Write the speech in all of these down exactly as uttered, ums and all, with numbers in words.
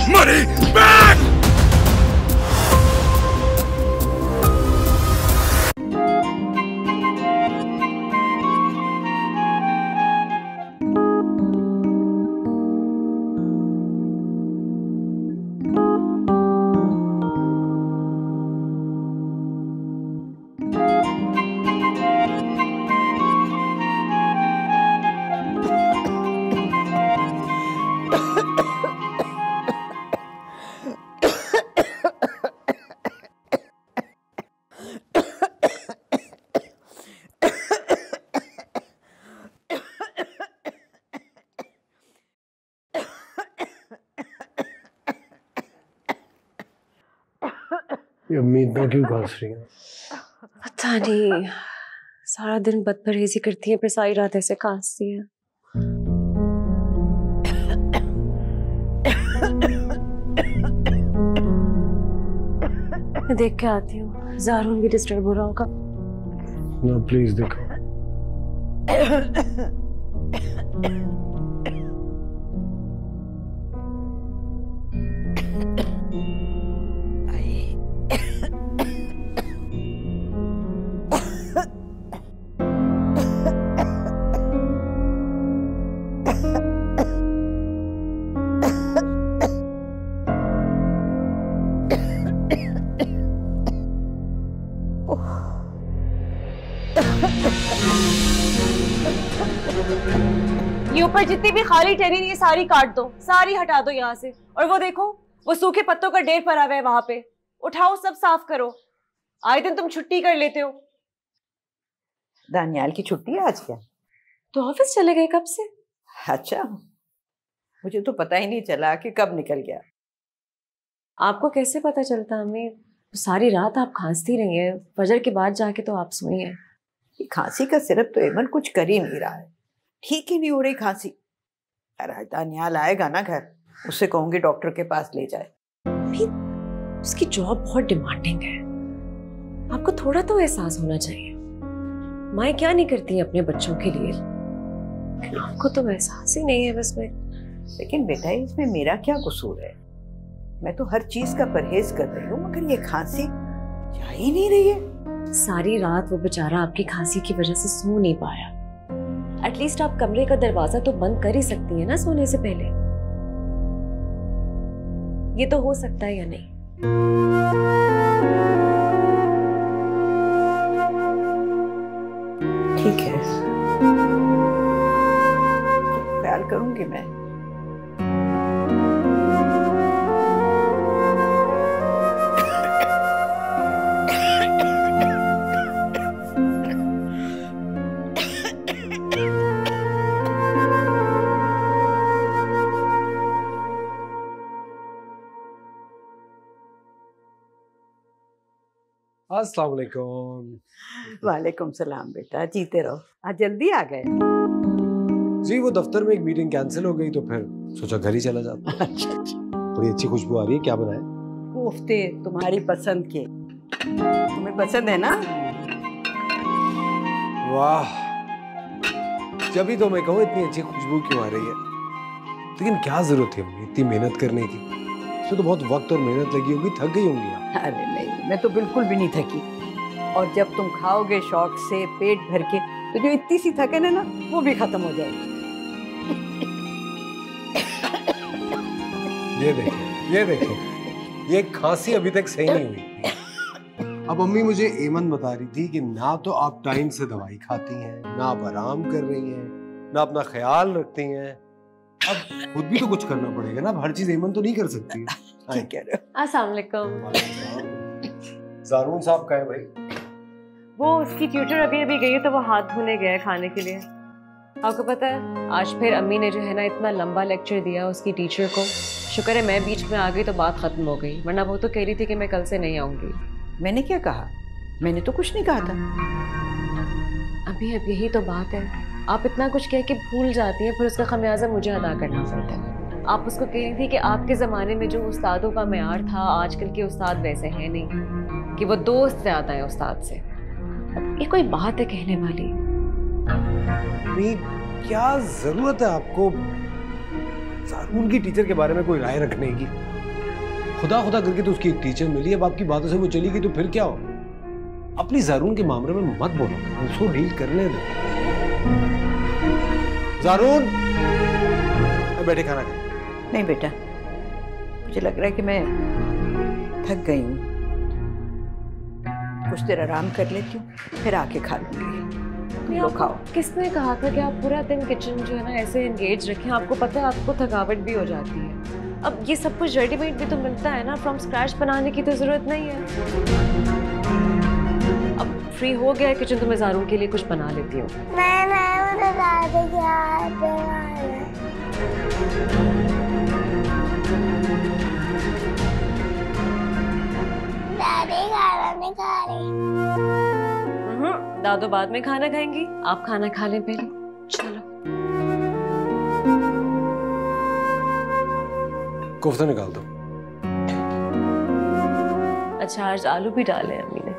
money back! ये उम्मीद ना क्यों खांस रही है? पता नहीं, सारा दिन बदपरहेजी करती है फिर सारी रात ऐसे खांसती है। मैं देख के आती हूँ, ज़ारून भी डिस्टर्ब हो रहा होगा। ना प्लीज देखो। ये ऊपर जितनी भी खाली टेनिन ये सारी काट दो, सारी हटा दो यहाँ से। और वो देखो, वो सूखे पत्तों का ढेर पड़ा हुआ है वहां पे, उठाओ सब साफ करो। आए दिन तुम छुट्टी कर लेते हो। दानियाल की छुट्टी है आज क्या? तो ऑफिस चले गए कब से? अच्छा, मुझे तो पता ही नहीं चला कि कब निकल गया। आपको कैसे पता चलता अम्मी? सारी रात आप खांसती रही हैं, फजर के बाद जाके तो आप सोई हैं। ये खांसी का सिरप तो एमन कुछ कर ही नहीं रहा है, ठीक ही नहीं हो रही खांसी। अरे दानियाल आएगा ना घर, उससे कहूंगी डॉक्टर के पास ले जाए। भी उसकी जॉब बहुत डिमांडिंग है, आपको थोड़ा तो एहसास होना चाहिए। माँ क्या नहीं करती अपने बच्चों के लिए, लेकिन आपको तो एहसास ही नहीं है बस में। लेकिन बेटा इसमें मेरा क्या कसूर है? मैं तो हर चीज का परहेज कर रही हूँ, मगर ये खांसी जा ही नहीं रही है। सारी रात वो बेचारा आपकी खांसी की वजह से सो नहीं पाया। एटलीस्ट आप कमरे का दरवाजा तो बंद कर ही सकती है ना सोने से पहले। ये तो हो सकता है या नहीं? ठीक है, ख्याल करूंगी मैं। अस्सलाम वालेकुम। वालेकुम सलाम बेटा, जीते रहो। आज जल्दी आ गए? जी वो दफ्तर में एक मीटिंग कैंसिल हो गई तो फिर सोचा घर ही चला जाता। अच्छा अच्छा। बड़ी अच्छी खुशबू आ रही है, क्या बनाए? कोफ्ते तुम्हारी पसंद के, तुम्हें पसंद है ना? वाह, जब ही तो मैं कहूँ इतनी अच्छी खुशबू क्यों आ रही है। लेकिन क्या जरूरत है इतनी मेहनत करने की? इसमें तो बहुत वक्त और मेहनत लगी होगी, थक गई होंगी आप। अरे नहीं, मैं तो बिल्कुल भी नहीं थकी। और जब तुम खाओगे शौक से पेट भर के तो जो इतनी सी थकन है ना वो भी खत्म हो जाएगी। ये देखिए, ये देखिए, ये खांसी अभी तक सही नहीं हुई। अब अम्मी मुझे एमन बता रही थी कि ना तो आप टाइम से दवाई खाती हैं, ना आप आराम कर रही हैं, ना अपना ख्याल रखती हैं। अब खुद भी तो कुछ करना पड़ेगा ना, अब हर चीज एमन तो नहीं कर सकती है। ठीक कह रहे हो। अस्सलाम वालेकुम। ज़ारून साहब का है भाई? वो उसकी ट्यूटर अभी अभी गई है तो वो हाथ धोने गया है खाने के लिए। आपको पता है आज फिर अम्मी ने जो है ना इतना लंबा लेक्चर दिया उसकी टीचर को। शुक्र है मैं बीच में आ गई तो बात खत्म हो गई, वरना वो तो कह रही थी कि मैं कल से नहीं आऊंगी। मैंने क्या कहा? मैंने तो कुछ नहीं कहा था। अभी अब यही तो बात है, आप इतना कुछ कह के भूल जाती हैं, फिर उसका खमियाजा मुझे अदा करना पड़ता है। आप उसको कह रही थी कि आपके ज़माने में जो उस्तादों का मेयार था आजकल के उस्ताद वैसे हैं नहीं, कि वो दोस्त ज़्यादा है उस्ताद से। ये कोई बात है कहने वाली? नहीं, क्या जरूरत है आपको जारून की टीचर के बारे में कोई राय रखने की? खुदा खुदा करके तो उसकी एक टीचर मिली, अब आपकी बातों से वो चली गई तो फिर क्या हो? अपनी जारून के मामले में मत बोलो, उसको डील करने दो। जारून, बैठे खाना खाए। नहीं बेटा, मुझे लग रहा है कि मैं थक गई हूँ, कुछ देर आराम कर लेती हूँ, फिर आके खा लूंगी। लो खाओ। किसने कहा था कि आप पूरा दिन किचन जो है ना ऐसे एंगेज रखें? आपको पता है आपको थकावट भी हो जाती है। अब ये सब कुछ रेडीमेड भी तो मिलता है ना, फ्रॉम स्क्रैच बनाने की तो जरूरत नहीं है। अब फ्री हो गया है किचन तो मैं जारून के लिए कुछ बना लेती हूँ। मैं मैं मुझे दादी के हाथ पे दादी खाना नहीं खा रही। दादू बाद में खाना खाएंगी, आप खाना खा लें पहले। चलो कोफ्ता निकाल दो। अच्छा, आज आलू भी डाले अम्मी ने।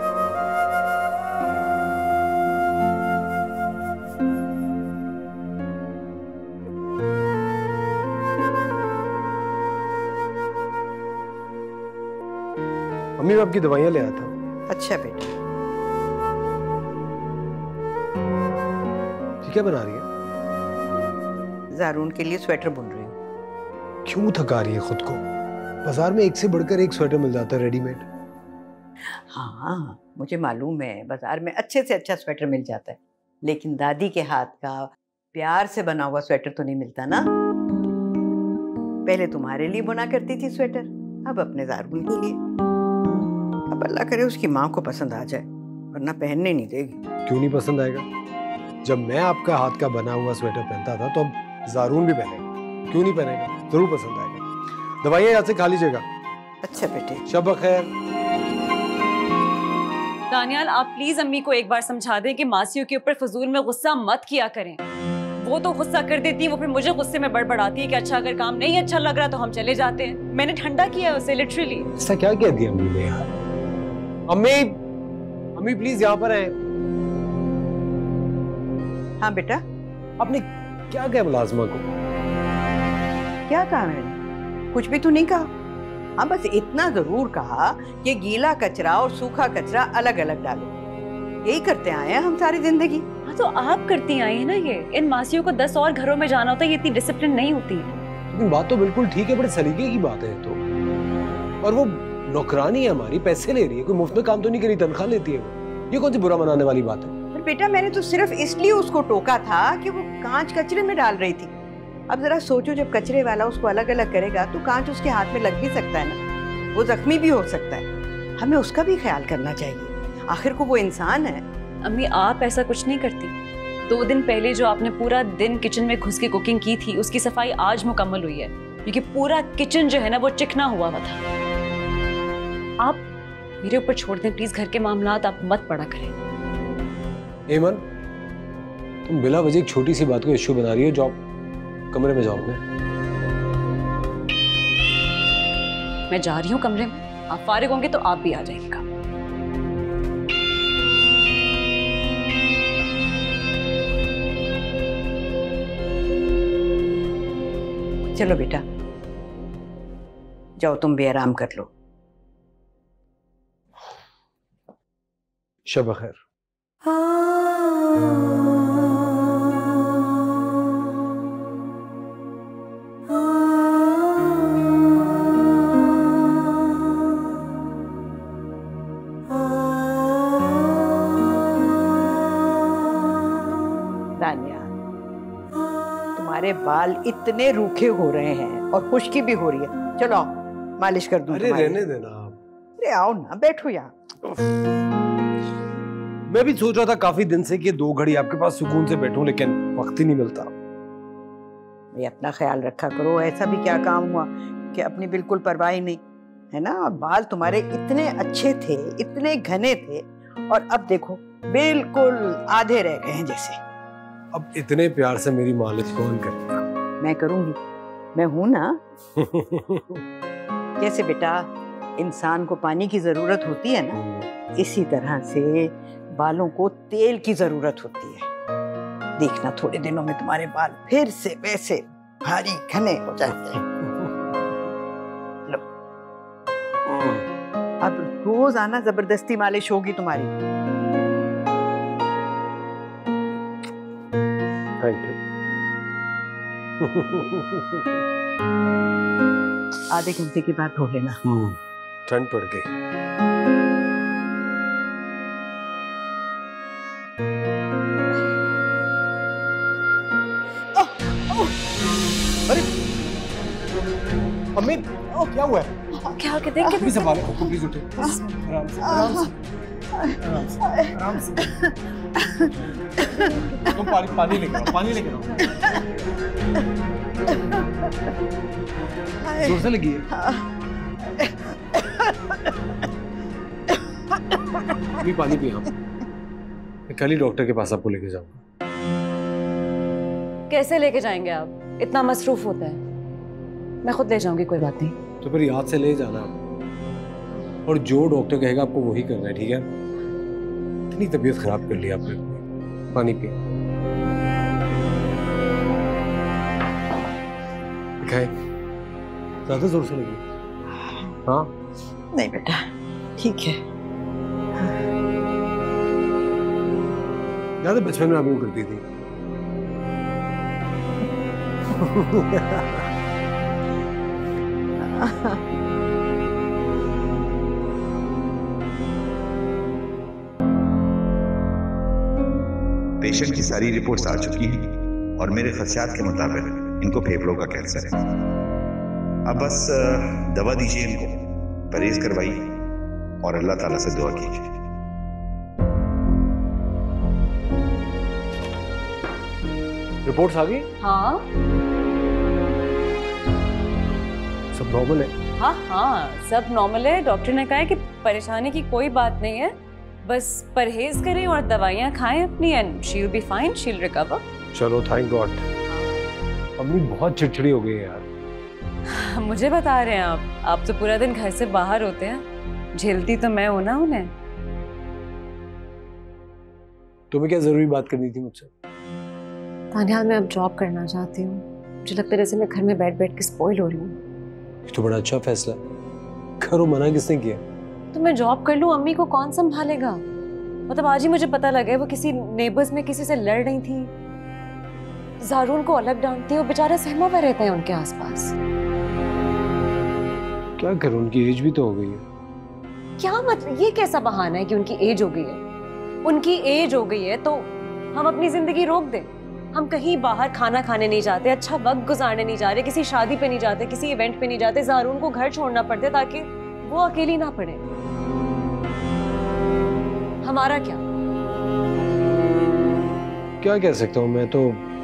मम्मी मैं आपकी दवाइयां ले आया था। अच्छा बेटा। क्या बना रही है? जारून के लिए स्वेटर बुन रही हूँ। क्यों थका रही है खुद को? बाजार में एक से बढ़कर एक स्वेटर मिल जाता है रेडीमेड। हाँ मुझे मालूम है, बाजार में अच्छे से अच्छा स्वेटर मिल जाता है, लेकिन दादी के हाथ का प्यार से बना हुआ स्वेटर तो नहीं मिलता ना। पहले तुम्हारे लिए बुना करती थी स्वेटर, अब अपने जारून के लिए। अब अल्लाह करे उसकी माँ को पसंद आ जाए, वरना पहनने नहीं देगी। क्यों नहीं पसंद आएगा? जब मैं आपका हाथ का बना हुआ स्वेटर पहनता था तो अब जारून भी पहनेगा, क्यों नहीं पहनेगा? जरूर पसंद आएगा। दवाइयाँ यहाँ से खा लीजिएगा। अच्छा बेटे। शब खैर। दानियाल आप प्लीज अम्मी को एक बार समझा दें कि मासियों के ऊपर फजूल में गुस्सा मत किया करें। वो तो गुस्सा कर देती है, वो फिर मुझे गुस्से में बड़बड़ाती है कि अच्छा अगर काम नहीं अच्छा लग रहा तो हम चले जाते हैं। मैंने ठंडा किया है उसे लिटरली। ऐसा क्या कह दिया अम्मी ने यार? अम्मी, अम्मी प्लीज यहाँ पर आए। हाँ बेटा। आपने क्या कहा मुलाजमा को? क्या कहा मैंने? कुछ भी तो नहीं कहा। हाँ बस इतना जरूर कहा कि गीला कचरा और सूखा कचरा अलग अलग डालो। यही करते आए हैं हम सारी जिंदगी। हाँ तो आप करती आई है ना ये। इन मासियों को दस और घरों में जाना होता है, ये इतनी डिसिप्लिन नहीं होती। लेकिन बात तो बिल्कुल ठीक है, बड़े सलीके की बात है तो। और वो नौकरानी है हमारी, पैसे ले रही है, कोई मुफ्त में काम तो नहीं करी, तनख्वाह लेती है वो। ये कौन सी बुरा मनाने वाली बात है? पर बेटा मैंने तो सिर्फ इसलिए उसको टोका था कि वो कांच कचरे में डाल रही थी। अब जरा सोचो, जब कचरे वाला उसको अलग अलग करेगा तो कांच उसके हाथ में लग भी सकता है ना, वो जख्मी भी हो सकता है। हमें उसका भी ख्याल करना चाहिए, आखिर को वो इंसान है। अम्मी आप ऐसा कुछ नहीं करती। दो दिन पहले जो आपने पूरा दिन किचन में घुस के कुकिंग की थी उसकी सफाई आज मुकम्मल हुई है, क्योंकि पूरा किचन जो है ना वो चिकना हुआ हुआ था। आप मेरे ऊपर छोड़ दें प्लीज, घर के मामलात आप मत पड़ा करें। एमन, तुम बिला वजह एक छोटी सी बात को इश्यू बना रही हो। जाओ कमरे में जाओ अपने। मैं जा रही हूँ कमरे में, आप फारिग होंगे तो आप भी आ जाइएगा। चलो बेटा जाओ, तुम भी आराम कर लो। शब खैर। तुम्हारे बाल इतने रूखे हो रहे हैं और खुश्की भी हो रही है। चलो आओ मालिश कर दूं। अरे रहने देना आप। अरे आओ ना, बैठो यहाँ। मैं भी सोच रहा था काफी दिन से कि दो घड़ी आपके पास सुकून से बैठूं, लेकिन वक्त ही नहीं मिलता। ये अपना ख्याल रखा करो, ऐसा भी क्या काम हुआ कि अपनी बिल्कुल परवाह ही नहीं है ना। और बाल तुम्हारे इतने अच्छे थे, इतने घने थे, और अब देखो बिल्कुल आधे रह गए हैं जैसे। अब इतने प्यार से मेरी मालिश कौन करेगा? मैं करूंगी, मैं हूं ना। जैसे बेटा इंसान को पानी की जरूरत होती है ना, इसी तरह से बालों को तेल की जरूरत होती है। देखना थोड़े दिनों में तुम्हारे बाल फिर से वैसे भारी घने हो जाते हैं। लो, अब रोज आना, जबरदस्ती मालिश होगी तुम्हारी। Thank you. आधे घंटे के बाद धो लेना। ठंड पड़ गई। अरे अम्मी, क्या हुआ है? क्या हो, देख के प्लीज संभालो खुद को, प्लीज उठो आराम से, आराम से, आराम से, आराम से। तुम पानी पानी लेकर आओ, पानी लेकर आओ। जोर से लगी है। अभी पानी पिया। मैं कल ही डॉक्टर के पास आपको लेके जाऊंगा। कैसे लेके जाएंगे आप? इतना मसरूफ होता है। मैं खुद ले जाऊंगी, कोई बात नहीं। तो फिर याद से ले जाना, और जो डॉक्टर कहेगा आपको वही करना है, ठीक है? इतनी तबीयत खराब कर ली आपने। पानी पिए। दिखाए ज्यादा जोर से लगी? हाँ नहीं बेटा, ठीक है। याद है बचपन में आप यूं करती थी? पेशेंट की सारी रिपोर्ट्स आ चुकी हैं और मेरे खदशात के मुताबिक इनको फेफड़ों का कैंसर है। अब बस दवा दीजिए इनको, परहेज करवाइए और अल्लाह ताला से दुआ कीजिए। रिपोर्ट्स आ गई? हाँ सब नॉर्मल है? हाँ हाँ सब नॉर्मल है। डॉक्टर ने कहा है कि परेशानी की कोई बात नहीं है, बस परहेज करें और दवाइयाँ खाएं अपनी, and she will be fine, she will recover. चलो थैंक गॉड। अम्मी बहुत चिड़चिड़ी हो गई है यार। मुझे बता रहे हैं आप आप तो पूरा दिन घर से बाहर होते हैं, झेलती तो मैं हूं ना उन्हें। तुम्हें क्या जरूरी बात करनी थी मुझसे? तानियाल, मैं अब जॉब करना चाहती हूँ। मुझे लगता है जैसे मैं घर में बैठ बैठ के स्पॉइल हो रही हूँ। तो बड़ा अच्छा फैसला। करो, मना किसने किया? तो मैं जॉब कर लूँ, अम्मी को कौन संभालेगा? मतलब आज ही मुझे पता लगा वो किसी नेबर्स में किसी से लड़ रही थी, ज़ारून को अलग डांटती है, वो बेचारा सहमा हुआ रहता है उनके आसपास। क्या करूं, उनकी एज भी तो हो गई है। क्या मतलब, ये कैसा बहाना है कि उनकी एज हो गई है? उनकी एज हो गई है तो हम अपनी जिंदगी रोक दें? हम कहीं बाहर खाना खाने नहीं जाते, अच्छा वक्त गुजारने नहीं जा रहे, किसी शादी पे नहीं जाते, किसी इवेंट पे नहीं जाते, ज़ारून को घर छोड़ना पड़ता है ताकि वो अकेली ना पड़े। हमारा क्या? क्या कह सकता हूँ मैं, तो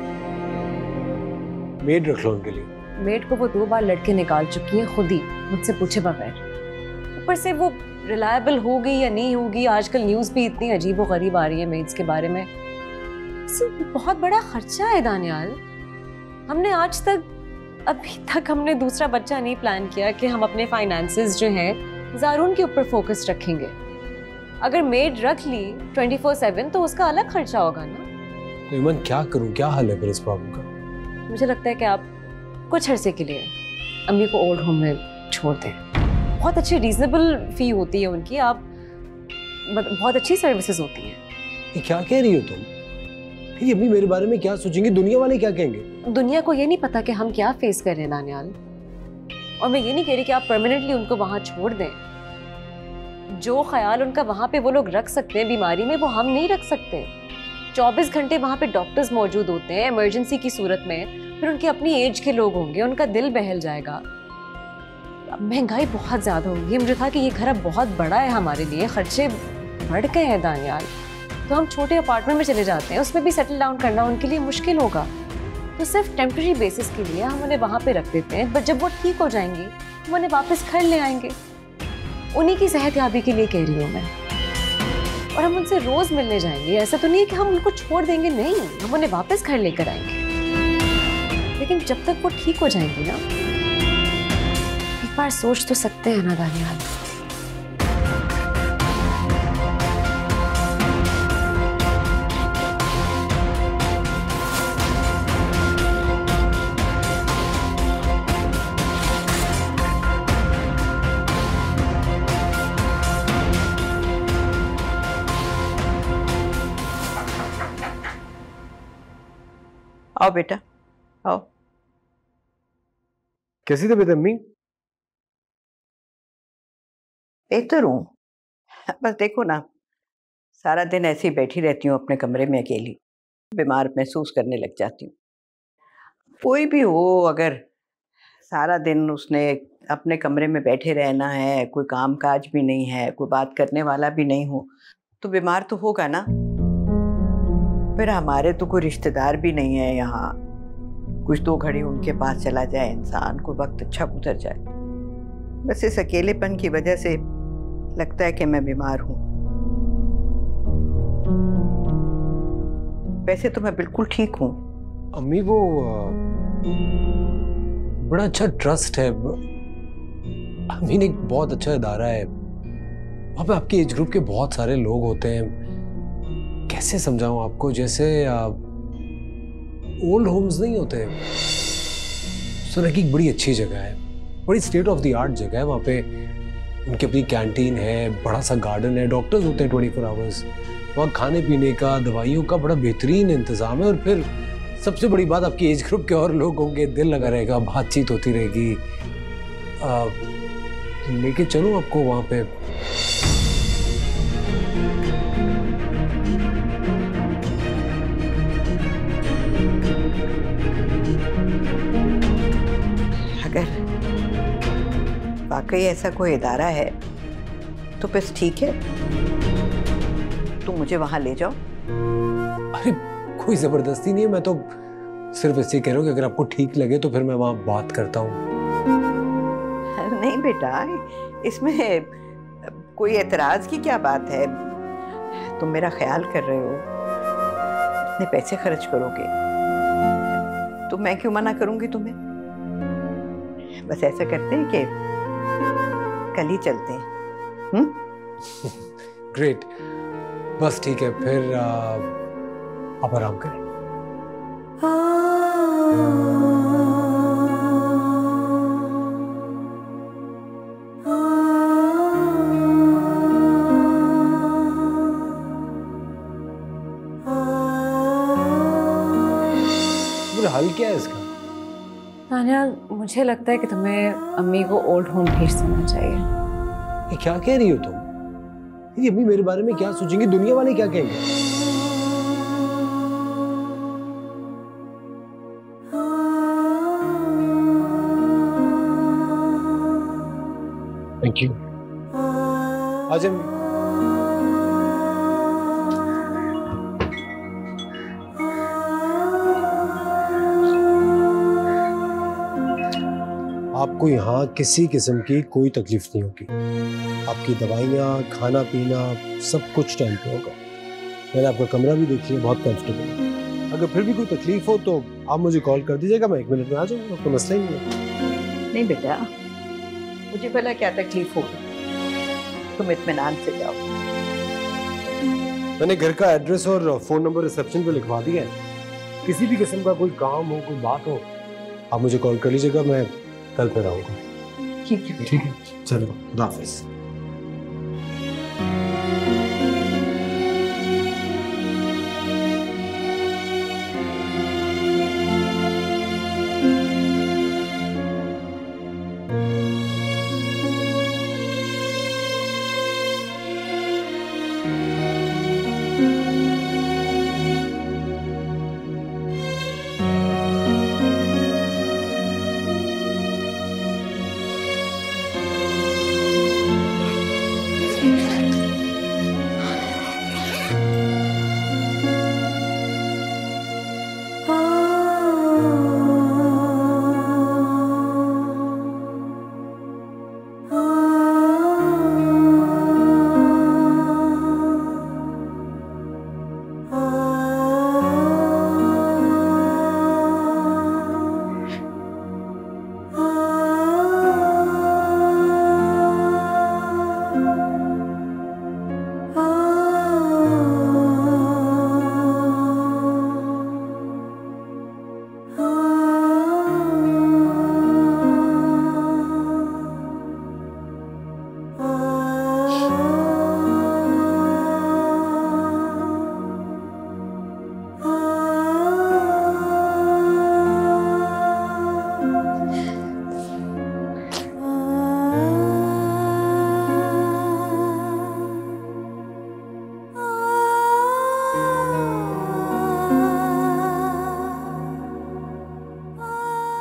मेड रख लो उनके लिए। मेड को वो दो बार लड़के निकाल चुकी है खुद ही, मुझसे पूछे बगैर। ऊपर से वो रिलायबल होगी या नहीं होगी, आजकल न्यूज़ भी इतनी अजीब व गरीब आ रही है मेड्स के बारे में। बहुत बड़ा खर्चा है दानियाल। हमने आज तक अभी तक हमने दूसरा बच्चा नहीं प्लान किया कि हम अपने फाइनेंसेस जो हैं ज़ारून के ऊपर फोकस रखेंगे। अगर मेड रख ली ट्वेंटी फोर सेवन तो उसका अलग खर्चा होगा ना। तो इमन क्या करूं, क्या हल है फिर इस प्रॉब्लम का? मुझे लगता है कि आप कुछ अरसे के लिए अम्मी को ओल्ड होम में छोड़ दें। बहुत अच्छी रीजनेबल फी होती है उनकी, आप बहुत अच्छी सर्विसेज होती हैं। ये क्या कह रही हो तुम? ये अम्मी मेरे बारे में क्या सोचेंगे, दुनिया वाले क्या कहेंगे? दुनिया को ये नहीं पता कि हम क्या फेस कर रहे हैं दानियाल। और मैं ये नहीं कह रही कि आप परमानेंटली उनको वहां छोड़ दें। जो ख्याल उनका वहां पे वो लोग रख सकते हैं बीमारी में, वो हम नहीं रख सकते। चौबीस घंटे वहां पे डॉक्टर्स मौजूद होते हैं इमरजेंसी की सूरत में, फिर उनकी अपनी एज के लोग होंगे, उनका दिल बहल जाएगा। महंगाई बहुत ज्यादा होगी। मुझे था कि ये घर अब बहुत बड़ा है हमारे लिए, खर्चे बढ़ गए हैं दानियाल, तो हम छोटे अपार्टमेंट में चले जाते हैं, उसमें भी सेटल डाउन करना उनके लिए मुश्किल होगा। तो सिर्फ टेम्परेरी बेसिस के लिए हम उन्हें वहाँ पे रख देते हैं, बट जब वो ठीक हो जाएंगी हम उन्हें वापस घर ले आएंगे। उन्हीं की सेहतयाबी के लिए कह रही हूँ मैं। और हम उनसे रोज मिलने जाएंगे, ऐसा तो नहीं है कि हम उनको छोड़ देंगे, नहीं, हम उन्हें वापस घर लेकर आएंगे। लेकिन जब तक वो ठीक हो जाएंगी ना, एक बार सोच तो सकते हैं ना दानियाल। आओ बेटा, आओ। कैसी तबीयत है अम्मी? बेहतर हूँ, बस देखो ना, सारा दिन ऐसे ही बैठी रहती हूँ अपने कमरे में अकेली, बीमार महसूस करने लग जाती हूँ। कोई भी हो, अगर सारा दिन उसने अपने कमरे में बैठे रहना है, कोई काम काज भी नहीं है, कोई बात करने वाला भी नहीं हो, तो बीमार तो होगा ना। फिर हमारे तो कोई रिश्तेदार भी नहीं है यहाँ, कुछ दो घड़ी उनके पास चला जाए इंसान को, वक्त अच्छा गुजर जाए। बस इस अकेलेपन की वजह से लगता है कि मैं बीमार हूँ। वैसे तो मैं बिल्कुल ठीक हूँ। अम्मी वो बड़ा अच्छा ट्रस्ट है, अम्मी ने एक बहुत अच्छा इदारा है, वहाँ पे आपके एज ग्रुप के बहुत सारे लोग होते हैं। कैसे समझाऊं आपको, जैसे ओल्ड होम्स नहीं होते, सुना कि एक बड़ी अच्छी जगह है, बड़ी स्टेट ऑफ द आर्ट जगह है। वहाँ पे उनकी अपनी कैंटीन है, बड़ा सा गार्डन है, डॉक्टर्स होते हैं ट्वेंटी फोर आवर्स, वहाँ खाने पीने का, दवाइयों का बड़ा बेहतरीन इंतजाम है। और फिर सबसे बड़ी बात, आपकी एज ग्रुप के और लोग होंगे, दिल लगा रहेगा, बातचीत होती रहेगी। लेके चलूं आपको वहाँ पे? अगर वाकई ऐसा कोई इदारा है तो बस ठीक है, तुम मुझे वहां ले जाओ। अरे कोई जबरदस्ती नहीं है, मैं तो सिर्फ इससे कह रहा हूँ कि अगर आपको ठीक लगे तो फिर मैं वहां बात करता हूँ। नहीं बेटा, इसमें कोई एतराज की क्या बात है? तुम मेरा ख्याल कर रहे हो, इतने पैसे खर्च करोगे तो मैं क्यों मना करूंगी तुम्हें। बस ऐसा करते हैं कि कल ही चलते हैं। हम्म ग्रेट, बस ठीक है, फिर आ, आप आराम करें। हल क्या है इसका? तान्या, मुझे लगता है कि तुम्हें अम्मी को ओल्ड होम भेज देना चाहिए। ये क्या कह रही हो तुम? ये अम्मी मेरे बारे में क्या सोचेंगी, दुनिया वाले क्या कहेंगे? Thank you. आज हम आपको यहाँ किसी किस्म की कोई तकलीफ नहीं होगी। आपकी दवाइयाँ, खाना पीना सब कुछ टाइम पे होगा। मैंने आपका कमरा भी देख लिया, बहुत कंफर्टेबल है। अगर फिर भी कोई तकलीफ हो तो आप मुझे कॉल कर दीजिएगा, मैं एक मिनट में आ जाऊँगा, कोई मसला ही नहीं है। नहीं बेटा, मुझे भला क्या तकलीफ होगी, तुम इत्मीनान से जाओ। मैंने घर का एड्रेस और फोन नंबर रिसेप्शन पे लिखवा दिया है। किसी भी किस्म का कोई काम हो, कोई बात हो, आप मुझे कॉल कर लीजिएगा, मैं कल फिर आऊंगा। ठीक है ठीक है, चलो, खुदा हाफिज़।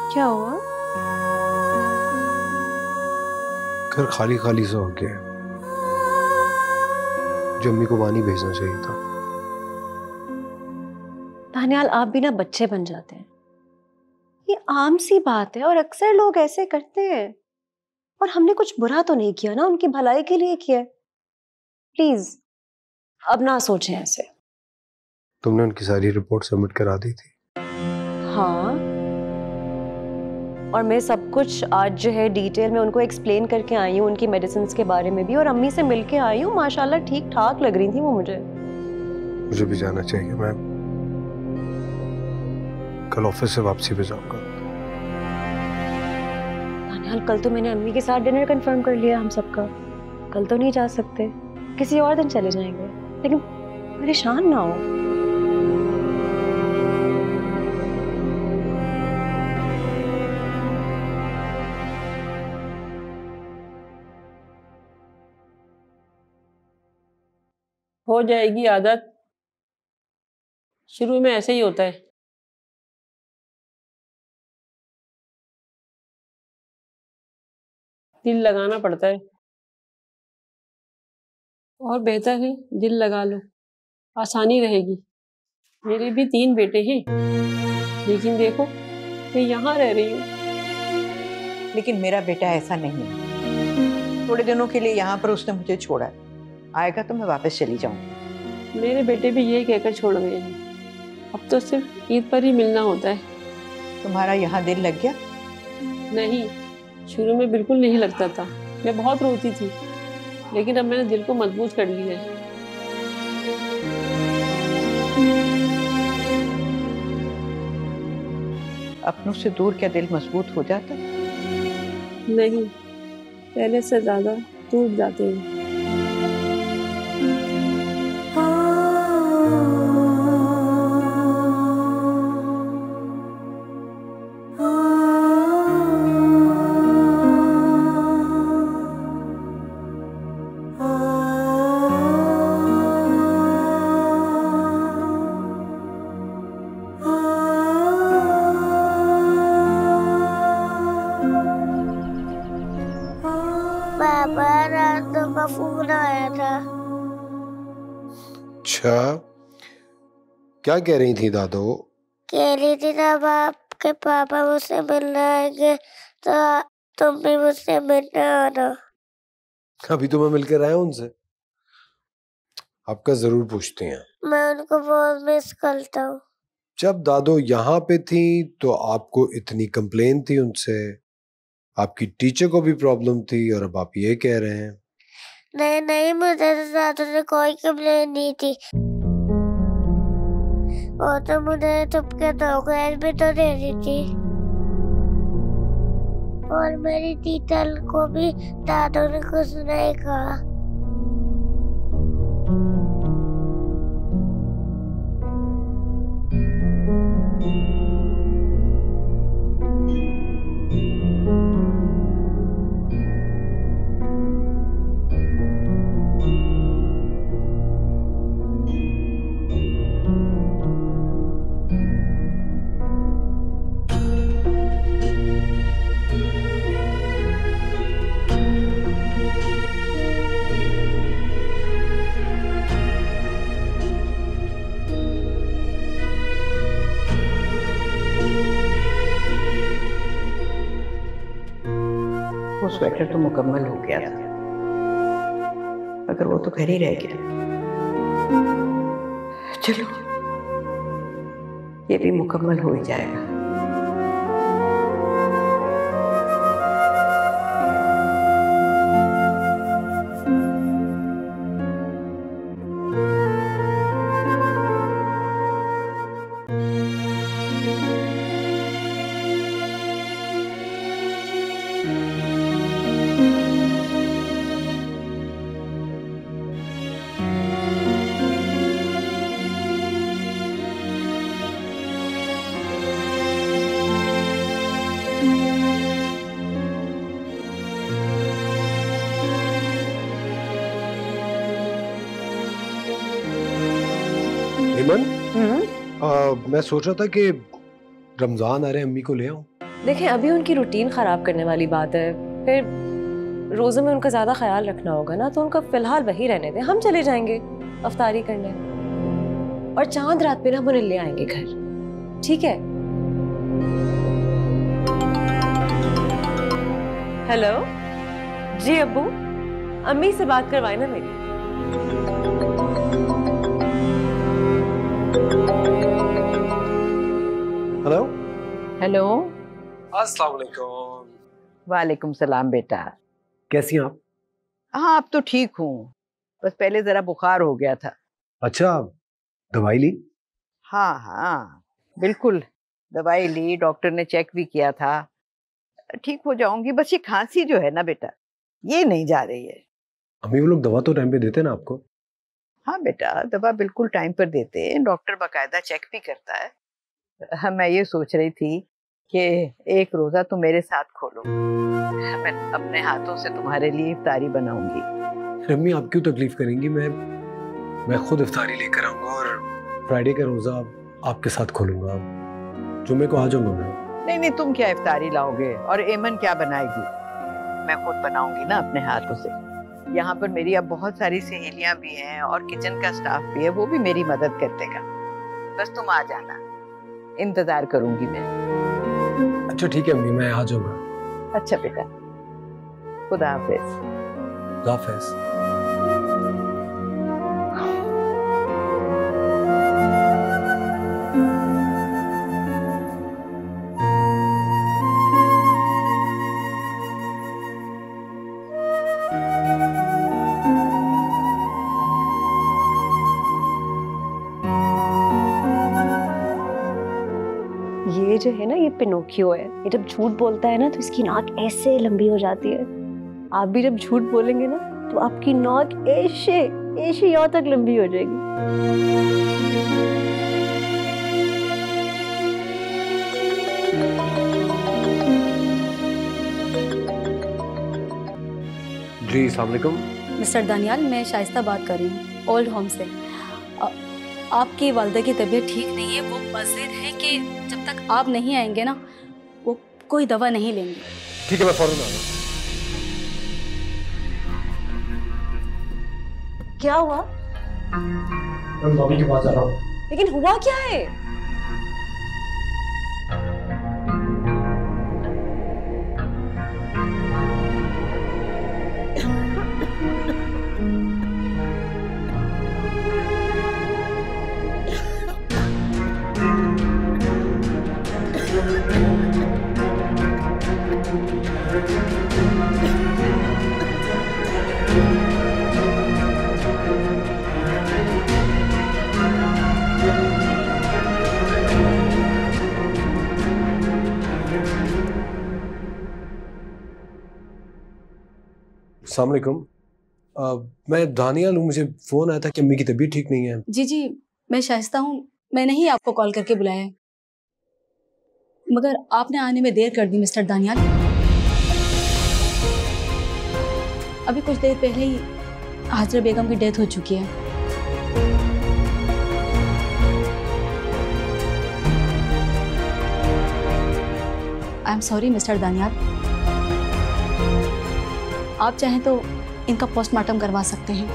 क्या हुआ? घर खाली खाली सा हो गया है। जो अम्मी को पानी भेजना चाहिए था। दानियाल, आप भी ना बच्चे बन जाते हैं। ये आम सी बात है और अक्सर लोग ऐसे करते हैं। और हमने कुछ बुरा तो नहीं किया ना, उनकी भलाई के लिए किया। प्लीज अब ना सोचें ऐसे। तुमने उनकी सारी रिपोर्ट सबमिट करा दी थी? हाँ, और मैं सब कुछ आज जो है डिटेल में उनको एक्सप्लेन करके आई हूँ, उनकी मेडिसिन के बारे में भी, और अम्मी से मिलके आई हूँ। माशाल्लाह ठीक ठाक लग रही थी वो मुझे। मुझे भी जाना चाहिए। मैं कल ऑफिस से वापसी पे जाऊंगा। दानियाल, कल तो मैंने अम्मी के साथ डिनर कंफर्म कर लिया हम सबका। कल तो नहीं जा सकते, किसी और दिन चले जाएंगे। लेकिन परेशान ना हो। हो जाएगी आदत। शुरू में ऐसे ही होता है। दिल लगाना पड़ता है। और बेहतर है दिल लगा लो, आसानी रहेगी। मेरे भी तीन बेटे हैं, लेकिन देखो मैं यहाँ रह रही हूँ। लेकिन मेरा बेटा ऐसा नहीं है। थोड़े दिनों के लिए यहाँ पर उसने मुझे छोड़ा है। आएगा तो मैं वापस चली जाऊंगी। मेरे बेटे भी यही कहकर छोड़ गए हैं। अब तो सिर्फ ईद पर ही मिलना होता है। तुम्हारा यहाँ दिल लग गया? नहीं, शुरू में बिल्कुल नहीं लगता था। मैं बहुत रोती थी, लेकिन अब मैंने दिल को मजबूत कर लिया है। अपनों से दूर क्या दिल मजबूत हो जाता? नहीं, पहले से ज्यादा टूट जाते हैं। पापा, रातों का फोन आया था। अच्छा, क्या कह रही थी दादो? कह रही थी जब आपके पापा मुझसे मिलने आएंगे तो तुम भी मुझसे मिलने आना। अभी तो मैं मिलकर आया उनसे। आपका जरूर पूछते हैं। मैं उनको बहुत मिस करता हूँ। जब दादो यहाँ पे थी तो आपको इतनी कंप्लेन थी उनसे, आपकी टीचर को भी प्रॉब्लम थी, और अब आप ये कह रहे हैं? नहीं नहीं, मुझे तो दादू से कोई कंप्लेन नहीं थी। और तो मुझे चुपके धोखे भी तो दे दी थी। और मेरी टीचर को भी दादू ने कुछ नहीं कहा। वो स्वेटर तो मुकम्मल हो गया था, अगर वो तो घर ही रह गया। चलो, ये भी मुकम्मल हो ही जाएगा। हेमन, आ, मैं सोच रहा था कि रमजान आ रहे, अम्मी को ले आऊं। देखें अभी उनकी रूटीन ख़राब करने वाली बात है, फिर रोज़ों में उनका ज़्यादा ख्याल रखना होगा ना, तो उनका फ़िलहाल वही रहने दें, हम चले जाएंगे अफ्तारी करने और चांद रात पे ना हम उन्हें ले आएंगे घर, ठीक है? हेलो जी अब्बू, अम्मी से बात करवाए ना मेरी। Hello hello. अस्सलाम वालेकुम। वालेकुम सलाम बेटा। कैसी हैं आप? हाँ अब तो ठीक हूँ, बस पहले जरा बुखार हो गया था। अच्छा, दवाई ली? हाँ हाँ बिल्कुल, दवाई ली, डॉक्टर ने चेक भी किया था, ठीक हो जाऊंगी। बस ये खांसी जो है ना बेटा, ये नहीं जा रही है। अम्मी वो लोग दवा तो टाइम पे देते ना आपको? हाँ बेटा, दवा बिल्कुल टाइम पर देते हैं, डॉक्टर बाकायदा चेक भी करता है। हाँ, मैं ये सोच रही थी कि एक रोजा तुम मेरे साथ खोलो, मैं अपने हाथों से तुम्हारे लिए इफ्तारी बनाऊंगी। अम्मी आप क्यों तकलीफ करेंगी, मैं मैं खुद इफ्तारी लेकर आऊंगा और फ्राइडे का रोजा आपके साथ खोलूंगा। जुम्मे को आ जाऊंगा मैं। नहीं नहीं, तुम क्या इफ्तारी लाओगे और एमन क्या बनाएगी? मैं खुद बनाऊंगी ना अपने हाथों से। यहाँ पर मेरी अब बहुत सारी सहेलियां भी हैं और किचन का स्टाफ भी है, वो भी मेरी मदद कर देगा। बस तुम आ जाना, इंतजार करूंगी मैं। अच्छा ठीक है अम्मी, मैं आ जाऊंगा। अच्छा बेटा, खुदा हाफिज। खुदा हाफिज। ये जो है ना, ये पिनोकियो है। ये जब झूठ बोलता है ना तो इसकी नाक ऐसे लंबी हो जाती है। आप भी जब झूठ बोलेंगे ना तो आपकी नाक ऐसे ऐसे यहाँ तक लंबी हो जाएगी। जी अस्सलाम वालेकुम। मिस्टर दानियाल, मैं शाइस्ता बात कर रही हूँ ओल्ड होम से। आ, आपकी वालदा की तबीयत ठीक नहीं है। वो मज़ीद है कि जब तक आप नहीं आएंगे ना, वो कोई दवा नहीं लेंगे। ठीक है, मैं फौरन आ रहा हूँ। क्या हुआ? मैं मम्मी के पास जा रहा हूँ। लेकिन हुआ क्या है? अस्सलाम वालेकुम। मैं दानियाल हूँ, मुझे फोन आया था कि अम्मी की तबीयत ठीक नहीं है। जी जी, मैं शाइस्ता हूँ। मैंने ही आपको कॉल करके बुलाया है, मगर आपने आने में देर कर दी मिस्टर दानियाल। अभी कुछ देर पहले ही हाजरा बेगम की डेथ हो चुकी है। I am sorry mister Daniyal. आप चाहें तो इनका पोस्टमार्टम करवा सकते हैं।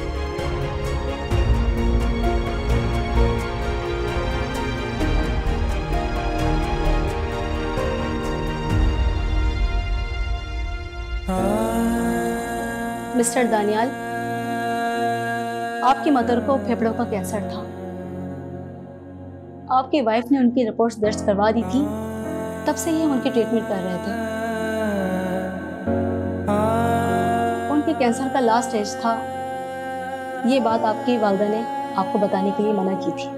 मिस्टर दानियाल, आपकी मदर को फेफड़ों का कैंसर था। आपकी वाइफ ने उनकी रिपोर्ट्स दर्ज करवा दी थी, तब से ये उनकी ट्रीटमेंट कर रहे थे। उनके कैंसर का लास्ट स्टेज था। ये बात आपकी वालिदा ने आपको बताने के लिए मना की थी।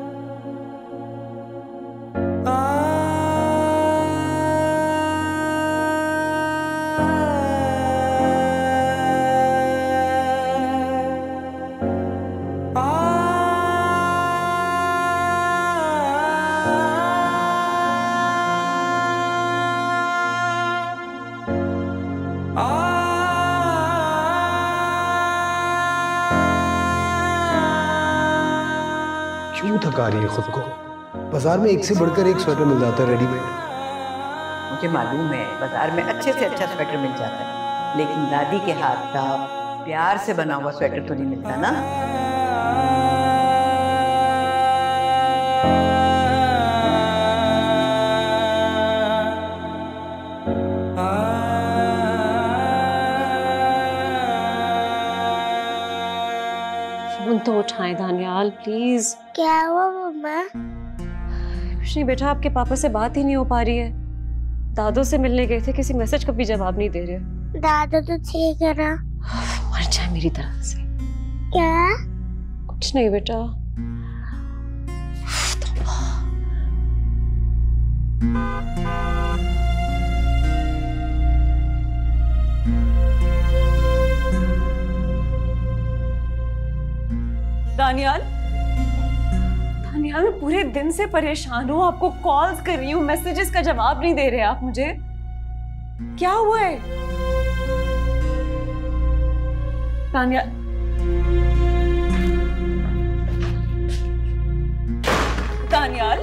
क्यों थका रही है खुद को? बाजार में एक से बढ़कर एक स्वेटर मिल जाता है रेडीमेड। मुझे मालूम है बाजार में अच्छे से अच्छा स्वेटर मिल जाता है, लेकिन दादी के हाथ का प्यार से बना हुआ स्वेटर तो नहीं मिलता ना। फोन तो उठाएं दानियाल प्लीज। क्या हुआ मम्मा? कुछ नहीं बेटा, आपके पापा से बात ही नहीं हो पा रही है। दादू से मिलने गए थे, किसी मैसेज का भी जवाब नहीं दे रहे। दादू तो ठीक है ना? मर जाए मेरी तरफ से। क्या? कुछ नहीं बेटा। दानियाल, दानियाल मैं पूरे दिन से परेशान हूँ, आपको कॉल्स कर रही हूँ, मैसेजेस का जवाब नहीं दे रहे आप मुझे। क्या हुआ है? दानियाल, दानियाल,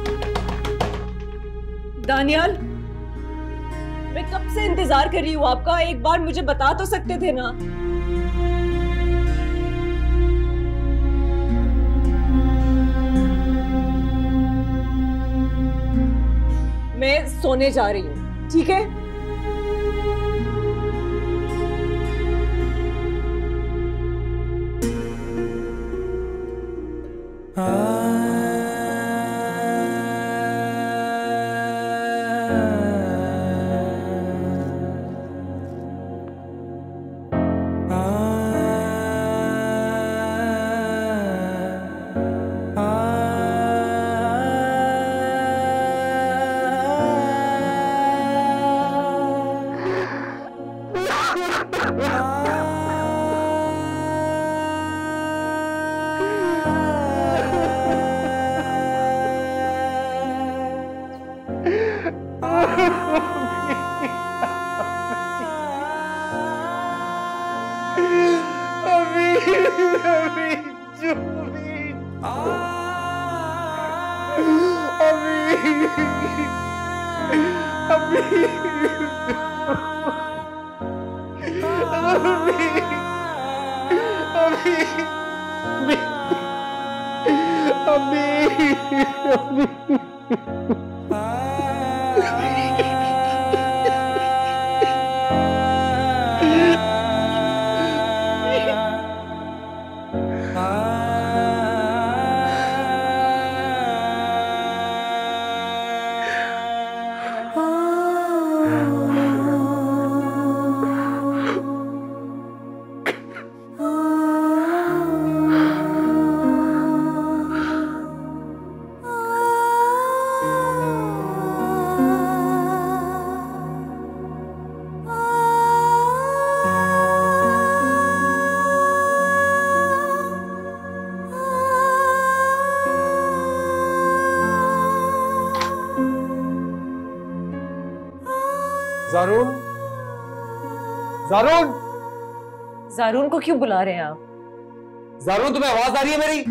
दानियाल, मैं कब से इंतजार कर रही हूँ आपका, एक बार मुझे बता तो सकते थे ना। मैं सोने जा रही हूँ, ठीक है? ज़ारून, ज़ारून, ज़ारून को क्यों बुला रहे हैं आप? ज़ारून, तुम्हें आवाज आ रही है मेरी?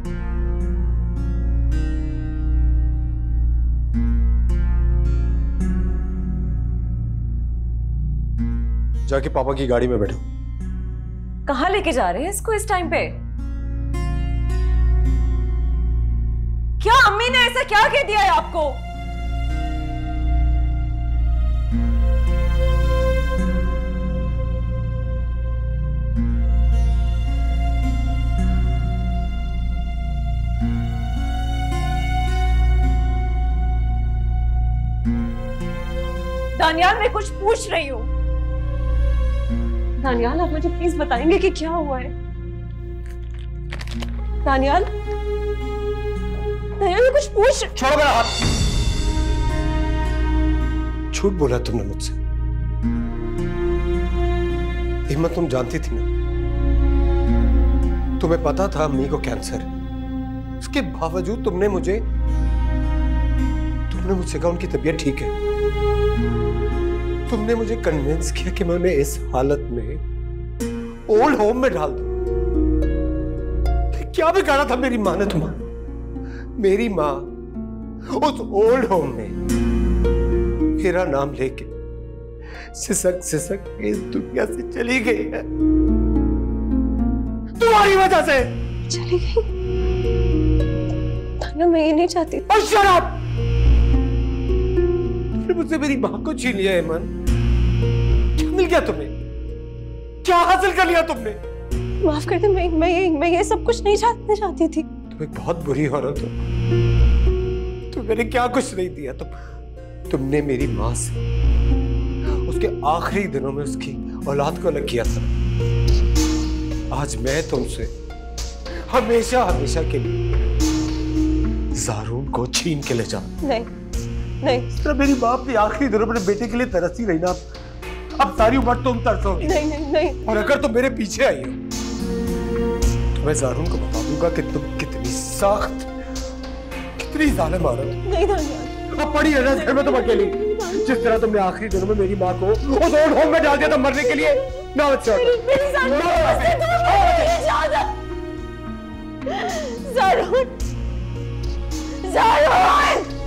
जाके पापा की गाड़ी में बैठो। कहाँ लेके जा रहे हैं इसको इस टाइम पे? क्या अम्मी ने ऐसा क्या कह दिया है आपको? दानियाल, मैं कुछ पूछ रही हूँ। दानियाल, आप मुझे प्लीज बताएंगे कि क्या हुआ है? दानियाल, दानियाल मैं कुछ पूछ। छोड़ो मेरा हाथ। झूठ बोला तुमने मुझसे। हिम्मत, तुम जानती थी ना, तुम्हें पता था अम्मी को कैंसर है, उसके बावजूद तुमने मुझे तुमने मुझसे कहा उनकी तबीयत ठीक है। तुमने मुझे कन्विंस किया कि मैं उन्हें इस हालत में ओल्ड होम में डाल दूं। क्या बिगाड़ा था मेरी माँ ने तुम्हारा? मेरी माँ उस ओल्ड होम में मेरा नाम लेके सिसक सिसक के इस दुनिया से चली गई है, तुम्हारी वजह से चली गई। तान्या, मैं ये नहीं चाहती। और शराब फिर मुझसे मेरी माँ को छीन लिया। ऐमन, क्या मिल गया तुम्हें? क्या हासिल कर लिया तुमने? माफ कर दे, मैं मैं ये मैं ये सब कुछ नहीं चाहती चाहती थी। तुम एक बहुत बुरी औरत हो। तुम मैंने क्या कुछ नहीं दिया। तुम तुमने मेरी माँ से उसके आखिरी दिनों में उसकी औलाद को अलग किया था। आज मैं तुमसे हमेशा हमेशा के लिए ज़ारून को छीन के ले जाऊं। नहीं नहीं, इस तरह मेरी बाप ने आखिरी दिनों में बेटे के लिए तरसती रही ना, अब सारी उम्र तुम तरसोगी। नहीं नहीं नहीं। और अगर तुम मेरे पीछे आई हो तो मैं ज़ारून को बता दूंगा कि तुम कितनी सख्त, कितनी जालिम औरत हो। नहीं तान्या, अब पड़ी है ना घर में तुम अकेली। जिस तरह तुमने आखिरी दिनों में मेरी माँ को उस ओल्ड होम में डाल दिया था मरने के लिए। ना अच्छा ज़ारून, ज़ारून